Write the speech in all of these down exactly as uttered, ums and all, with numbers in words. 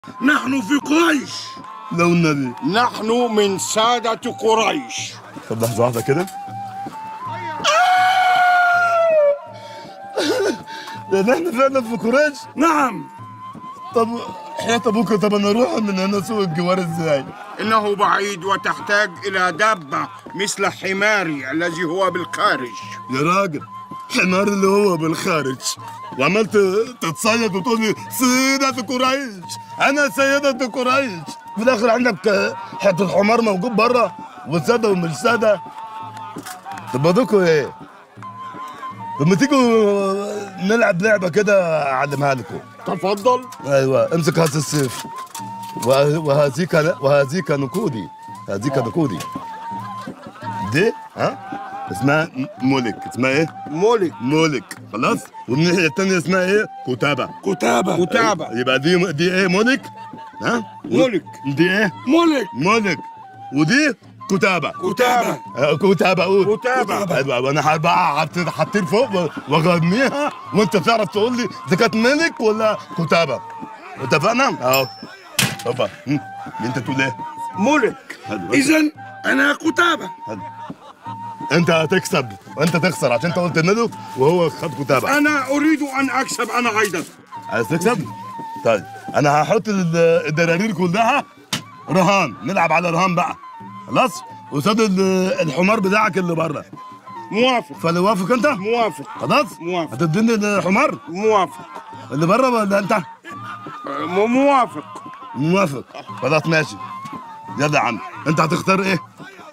نحن في قريش. لو النبي نحن من سادة قريش. طب لحظة واحدة كده. ده نحن فعلا في قريش؟ نعم. طب حياة ابوك، طب انا اروح من هنا سوق الجوار ازاي؟ انه بعيد وتحتاج الى دابة مثل حماري الذي هو بالخارج. يا راجل، حمار اللي هو بالخارج وعملت تتصيد وتقول لي سيدة قريش، انا سيدة قريش، في الاخر عندك حته حمار موجود بره وساده ومش ساده. طب بدكوا ايه؟ طب ما تيجوا نلعب لعبه كده اعلمها لكم. تفضل. ايوه، امسك هذا السيف وهذيك وهذيك نقودي، هذيك نقودي دي ها اسمها ملك. اسمها ايه؟ ملك. ملك، خلاص. والناحيه الثانيه اسمها ايه؟ كتابه. كتابه. كتابه. يبقى دي دي ايه؟ ملك. ها؟ ملك. دي ايه؟ ملك. ملك. ودي كتابه. كتابه. آه كتابه. قول كتابه. ايوه، وانا بقى حاطين فوق واغنيها وانت تعرف تقول لي اذا كانت ملك ولا كتابه. اتفقنا؟ اهو. طب انت تقول ايه؟ ملك. اذا انا كتابه. حلو. انت هتكسب وانت تخسر عشان انت قلت ملك وهو خد كتابه. انا اريد ان اكسب انا ايضا. عايز تكسب؟ طيب انا هحط الدرارير كلها رهان، نلعب على رهان بقى، خلاص؟ قصاد الحمار بتاعك اللي بره. موافق. فاللي وافق انت؟ موافق. خلاص؟ موافق. هتديني الحمار؟ موافق. اللي بره ولا انت؟ موافق. موافق. خلاص ماشي. يلا يا عم، انت هتختار ايه؟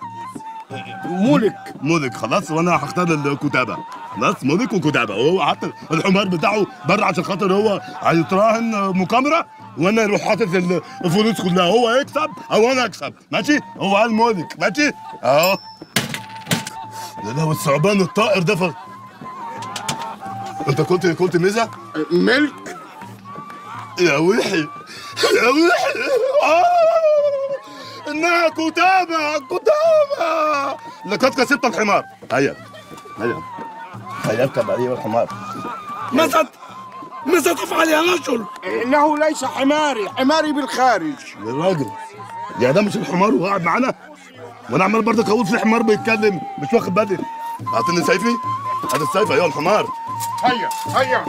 ملك. ملك، خلاص. وانا هختار الكتابه، خلاص. ملك وكتابه، وهو حتى الحمار بتاعه بره عشان خاطر هو هيتراهن مقامره، وانا اروح حاطط الفلوس كلها، هو يكسب او انا اكسب، ماشي؟ هو قال ملك، ماشي؟ اهو. ده ده والثعبان الطائر ده ف... انت قلت قلت ميزه؟ ملك. يا وحي يا وحي. آه. انها كتابه كتابه. لقد كسبت الحمار. هيا هيا هيا اركب عليه الحمار. ماذا ماذا تفعل يا رجل؟ انه ليس حماري، حماري بالخارج. يا راجل، يا ده مش الحمار وهو قاعد معانا؟ وانا عمال برضك اقول في حمار بيتكلم، مش واخد بالي. اعطيني سيفي. هات السيف ايوه الحمار. هيا هيا.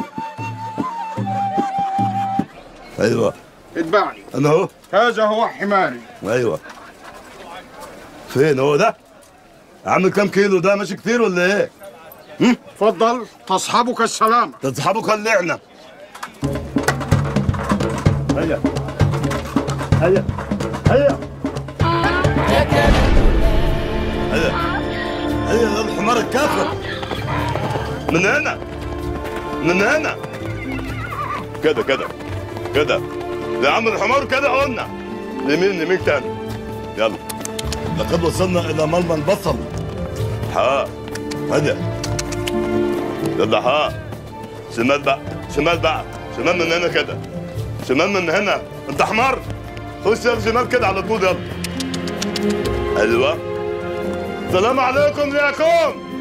ايوه اتبعني. انا اهو. هذا هو حماري. ايوه. فين هو ده؟ عامل كام كيلو ده؟ ماشي كتير ولا ايه؟ هم؟ تفضل. تصحبك السلامة. تصحبك اللعنة. هيا هيا هيا هيا هيا الحمار الكافر. من هنا من هنا كده كده كده. يا عم الحمار كده قلنا. يمين يمين تاني. يلا. لقد وصلنا إلى مرمى البصل. ها هيا. يلا ها. شمال بقى شمال بقى شمال من هنا كده. شمال من هنا. انت حمار. خش يا شمال كده على طول. يلا. ايوه. السلام عليكم يا كوم.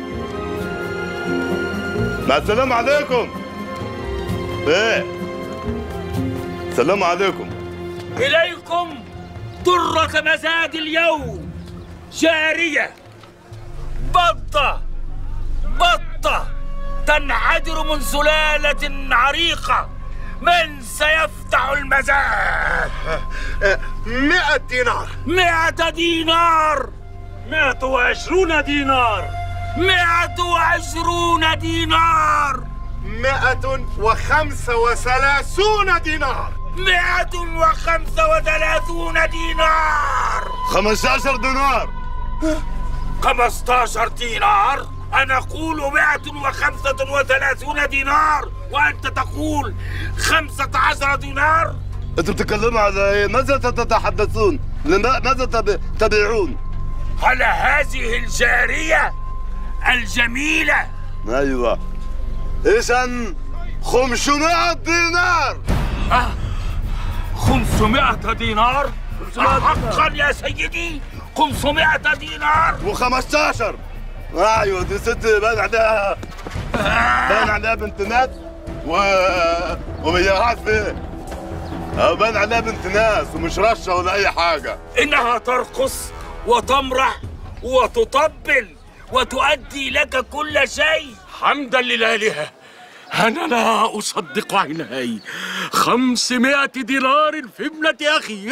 مع السلام عليكم. ايه؟ السلام عليكم. اليكم درة مزاد اليوم. جارية بطة بطة تنحدر من سلالة عريقة. من سيفتح المزاد؟ مئة دينار. مئة دينار. مئة وعشرون دينار. مئة وعشرون دينار. مئة وخمسة وثلاثون دينار. مئة وخمسة وثلاثون دينار. خمسة عشر دينار. خمسة عشر دينار. أنا أقول مئة وخمسة وثلاثون دينار وأنت تقول خمسة عشر دينار. أنتم بتتكلموا على إيه؟ ماذا تتحدثون؟ ماذا تبيعون؟ على هذه الجارية الجميلة. أيوة. إذا خمسمائة دينار. أه؟ خمسمائة دينار؟ حقا يا سيدي خمسمائة دينار. وخمستاشر. ايوه دي ست باين عليها باين عليها بنت ناس و ومليارات فيه. اه بان عليها بنت ناس ومش رشه ولا اي حاجه. انها ترقص وتمرح وتطبل وتؤدي لك كل شيء. حمدا للآلهة، أنا لا أصدق عيناي. خمسمائة دينار في ابنة أخي.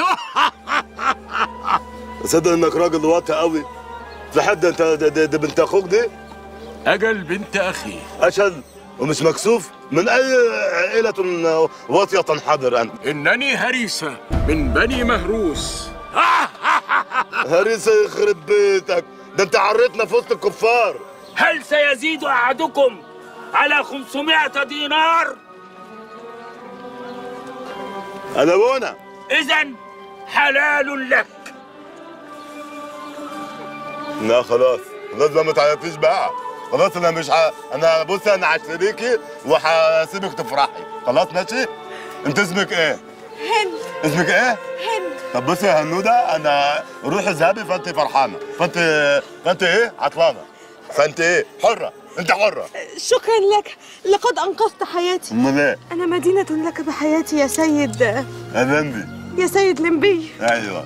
تصدق انك راجل واطي قوي. في حد انت دي, دي بنت اخوك دي؟ أجل بنت أخي. أشل ومش مكسوف؟ من أي عائلة واطية تنحدر أنت؟ إنني هريسة من بني مهروس. هريسة يخرب بيتك، ده أنت عريتنا في وسط الكفار. هل سيزيد أحدكم على خمسمائة دينار؟ أنا بونا. إذن حلال لك. لا خلاص، خلاص بقى ما تعيطيش بقى. خلاص انا مش ح... انا بصي انا هشتريكي وهسيبك تفرحي. خلاص ماشي؟ انت اسمك ايه؟ هند. اسمك ايه؟ هند. طب بصي يا هنوده، انا روحي اذهبي فانت فرحانه، فانت فانت ايه؟ عطلانه. فانت ايه؟ حره، انت حره. شكرا لك، لقد انقذت حياتي. امال ايه؟ انا مدينة لك بحياتي يا سيد. يا لمبي. يا سيد لمبي. ايوه.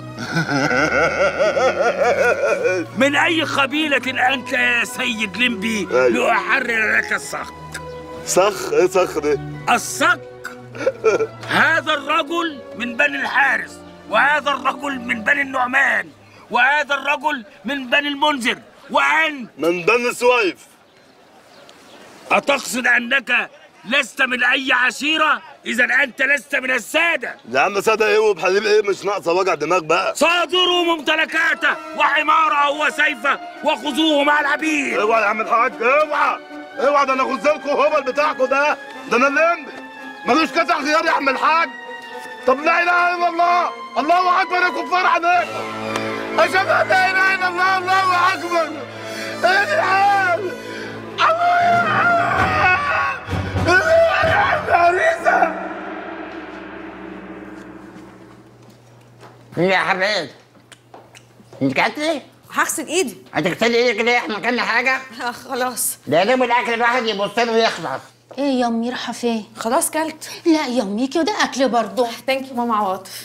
من أي قبيلة أنت يا سيد لمبي؟ أيوة. لأحرر لك الصق. صخ؟ إيه صخ دي؟ الصق هذا الرجل من بني الحارس، وهذا الرجل من بني النعمان، وهذا الرجل من بني المنذر، وأنت من بني سويف. أتقصد أنك لست من أي عشيرة؟ إذا أنت لست من السادة. يا عم سادة إيه وبحليب إيه؟ مش ناقصة وجع دماغ بقى. صادروا ممتلكاته وحماره وسيفه وخذوه مع العبيد. اوعى يا عم الحاج، اوعى اوعى، ده انا غزلكم هبل بتاعكم ده، ده انا اللمبي ملوش قطع غيار يا عم الحاج. طب لا اله الا الله، الله اكبر يا كفار عليكم. اشهد ان لا اله الا الله، الله اكبر. ايه الحال؟ يا حبيبي انت كاتلي؟ هغسل ايدي. هتغسلي ايدك ليه؟ احنا كلنا حاجه؟ آه خلاص. ده يا دوب الاكل الواحد يبص له ويخلص. ايه يا امي رايحه فين؟ خلاص كلت. لا يا امي كده اكل برضه. ثانك يو ماما عواطف.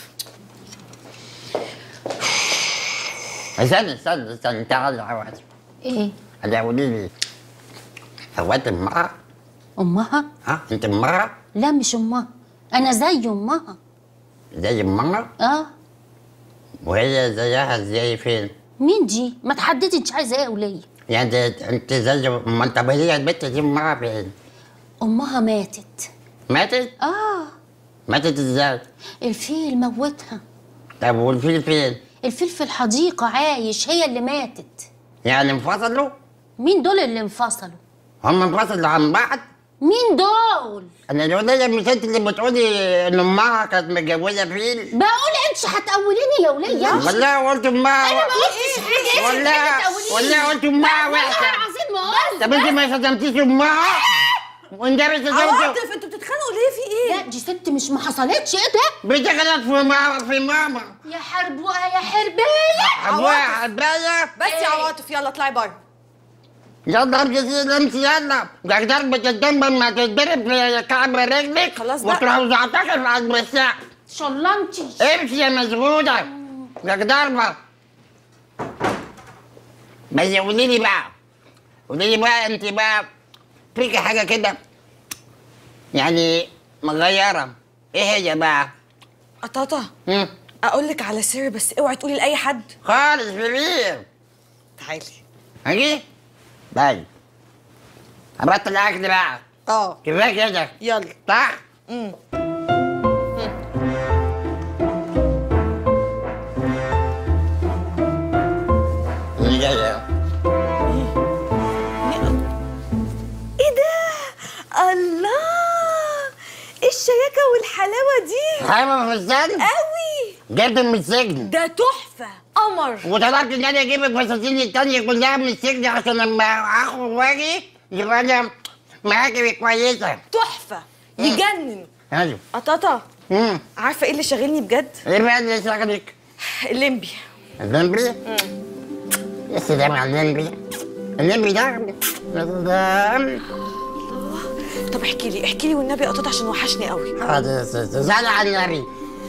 استنى استنى استنى تعالي عواطف. ايه؟ هلا قولي لي، هو انت امها؟ امها؟ ها انت امها؟ لا مش امها، انا زي امها. زي امها؟ اه. وهي زيها زي فين؟ مين دي؟ ما تحددي انت عايزه ايه يا وليه؟ يعني انت زي ما طب هي البت دي امها فين؟ امها ماتت. ماتت؟ اه. ماتت ازاي؟ الفيل موتها. طب والفيل فين؟ الفيل في الحديقه عايش، هي اللي ماتت. يعني انفصلوا؟ مين دول اللي انفصلوا؟ هم انفصلوا عن بعض؟ مين دول؟ انا الولية مش انت اللي بتقولي ان امها كانت متجوزه فيل؟ بقول انت هتقوليني يا وليه؟ والله قلت امها انا ما قلتش حاجه. والله والله قلت امها وحشه. والله العظيم ما قلت. طب انت ما شتمتيش امها؟ وانت شتمتي عواطف انتوا بتتخانقوا ليه؟ في ايه؟ لا دي ست مش ما حصلتش. ايه ده؟ بتغلط في ماما في ماما يا حربوقه يا حربايه. ابويا حبايه. بس يا عواطف يلا اطلعي بره. يلا امشي امشي يلا. ده ضربة الدم لما تتضرب في كعب رجلك خلاص بقى. وتروح زعتك في عجب الساعة. شلنتي. امشي يا مزغودة. ده ضربة. بس قولي لي بقى، قولي لي بقى انت بقى فيكي حاجة كده يعني مغيرة، ايه هي بقى؟ قطاطة هم؟ اقول لك على سر بس اوعي تقولي لاي حد. خالص فريق. تعالي. هاجي؟ باي. هبطل اكل بقى. اه كفايه كده. يلا. صح؟ امم اللي جايه. ايه ده؟ الله، ايه الشياكه والحلاوه دي؟ حاجه في السجن؟ قوي. جبت من السجن. ده تحفه قمر. وطلبت ان انا اجيب الفساتين التانية كلها من السجن عشان لما اخرج واجي يبقى انا معاكي كويسه. تحفه يجنن. ايوه. قطاطة امم عارفه ايه اللي شاغلني بجد؟ ايه بقى اللي شغلك؟ الليمبي. الليمبي؟ يا سلام على الليمبي. الليمبي ده ده طب احكي لي احكي لي والنبي يا قطاطة عشان وحشني قوي. حاضر يا ستي، زعل على النبي.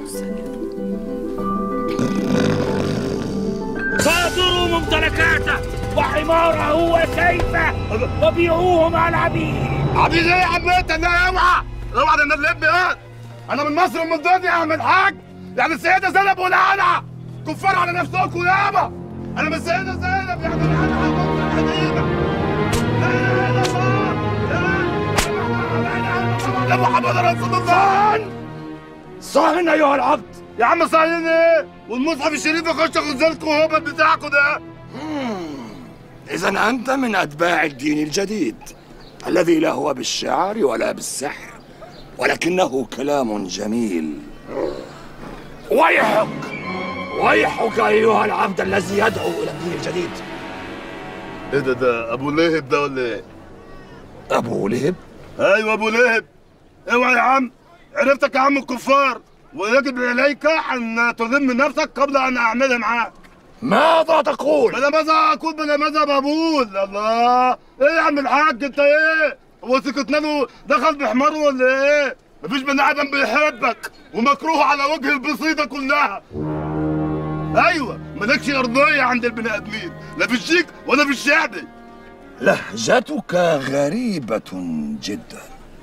صادروا ممتلكاته وحماره وسيفه وبيعوه مع العبيد. عبيد ايه يا عم انت؟ لا اوعى اوعى، ده انا اللي ابني ايه؟ انا من مصر ومن الدنيا يا عم الحاج، يعني السيده زينب ولا انا؟ كفار على نفسكم يابا. انا من السيده زينب يعني انا هقوم الحديده. لا اله الا الله، لا اله الا الله محمد رسول الله. صاهن ايها العبد. يا عم صاهن ايه؟ والمصحف الشريف يخش غزالكم وهو بتاعكم ده. إذا أنت من أتباع الدين الجديد الذي لا هو بالشعر ولا بالسحر، ولكنه كلام جميل. ويحك ويحك أيها العبد الذي يدعو إلى الدين الجديد. ايه ده ده ابو لهب ده ولا ايه؟ أبو لهب؟ ايوه ابو لهب. اوعى يا عم، عرفتك يا عم الكفار، ويجب اليك ان تذم نفسك قبل ان اعملها معاك. ماذا تقول؟ بلا ماذا اقول بلا ماذا بقول. الله، ايه يا عم الحاج انت ايه؟ هو سكتنا له دخل بحماره ولا ايه؟ مفيش بني ادم بيحبك ومكروه على وجه البسيطه كلها. ايوه، مالكش ارضيه عند البني ادمين، لا في الشيك ولا في الشعبي. لهجتك غريبة جدا.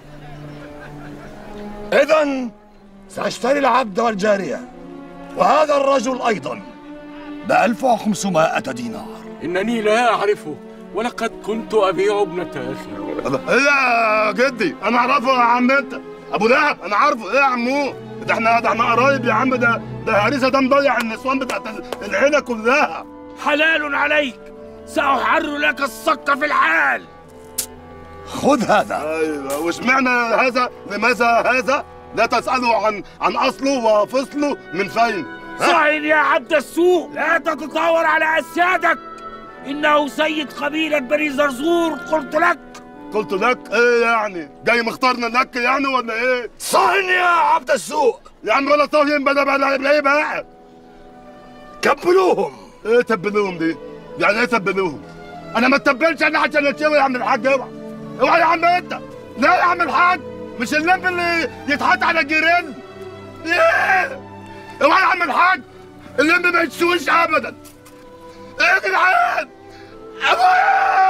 إذا سأشتري العبد والجارية وهذا الرجل أيضا بألف وخمسمائة دينار. إنني لا أعرفه، ولقد كنت أبيع ابنة أخي. ايه يا جدي؟ انا اعرفه يا عم انت ابو لهب، انا عارفه. ايه يا عمو؟ ده احنا ده احنا قرايب يا عم. ده ده هريسه ده مضيع النسوان بتاعت العيله كلها. حلال عليك، سأحرر لك الصك في الحال. خذ هذا. ايوه، واشمعنى هذا؟ لماذا هذا؟ لا تسأله عن عن اصله وفصله من فين. صاهن يا عبد السوء، لا تتطاول على أسيادك، إنه سيد قبيلة بني زرزور. قلت لك قلت لك ايه يعني؟ جاي مختارنا لك يعني ولا ايه؟ صهن يا عبد السوء. يا عم ولا صاهن بلا بلا بلا ايه بقى؟ كبلوهم. ايه تبلوهم دي؟ يعني ايه تبلوهم؟ انا ما اتبلش انا عشان اتشوي يا عم الحاج. اوعى اوعى يا عم انت. لا يا عم الحاج، مش اللمب اللي يتحط على الجيران. ايه؟ اوعى يا عم الحاج، اللمب ما يتسويش ابدا. ايه يا جدعان؟ ابويا!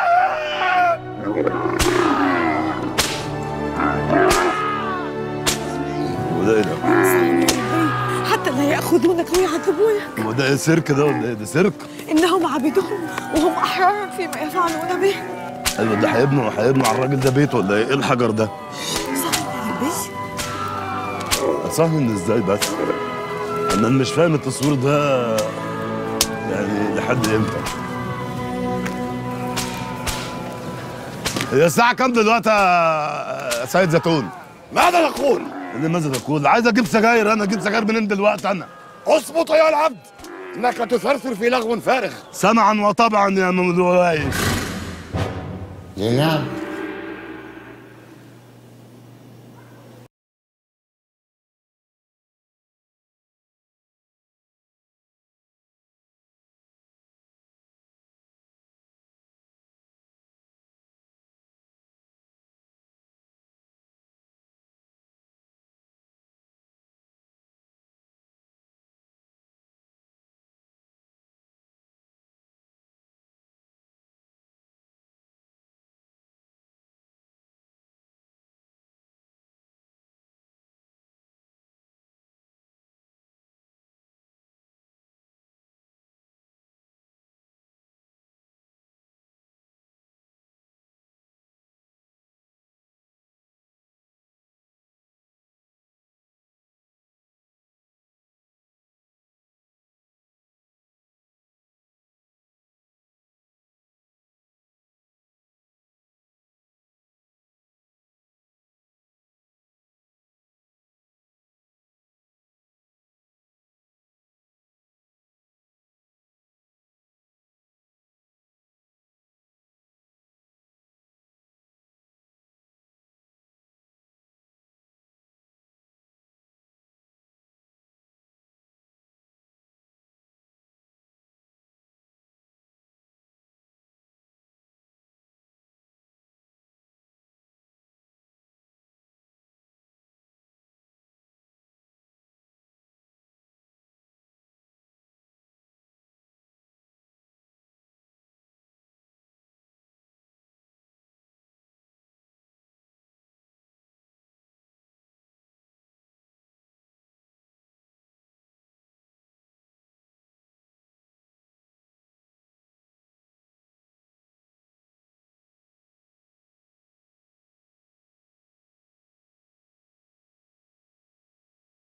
وده ايه ده؟ حتى لا يأخذونك ويعذبونك. هو ده ايه سيرك ده ولا ايه؟ ده سيرك؟ إنهم عبيدهم وهم أحرار فيما يفعلون به. ايوه، ده هيبنوا هيبنوا على الراجل ده بيت ولا ايه؟ ايه الحجر ده؟ صهن ازاي بس؟ انا مش فاهم التصوير ده يعني لحد امتى؟ هي الساعة كام دلوقتي يا سيد زيتون؟ ماذا تقول؟ ماذا تقول؟ عايز اجيب سجاير. انا اجيب سجاير منين دلوقتي انا؟ اصمت يا العبد، انك تثرثر في لغو فارغ. سمعا وطبعا يا مملوكي. زينب